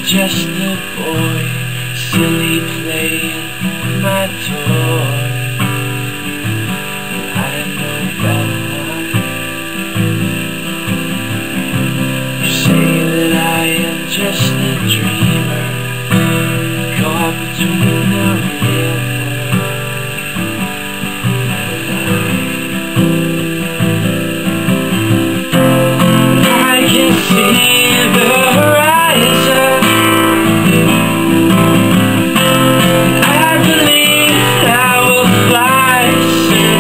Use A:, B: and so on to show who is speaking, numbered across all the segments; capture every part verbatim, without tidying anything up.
A: just a boy, silly playing my toy. I know better. You say that I am just a dreamer, caught between the real world and I. I can see the horizon. I believe I will fly soon.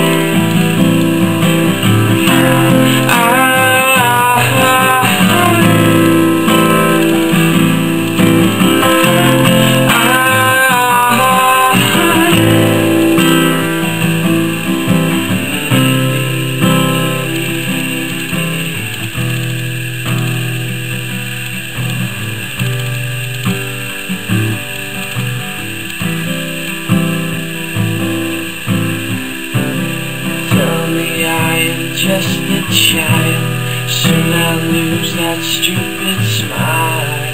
A: Just a child, soon I'll lose that stupid smile.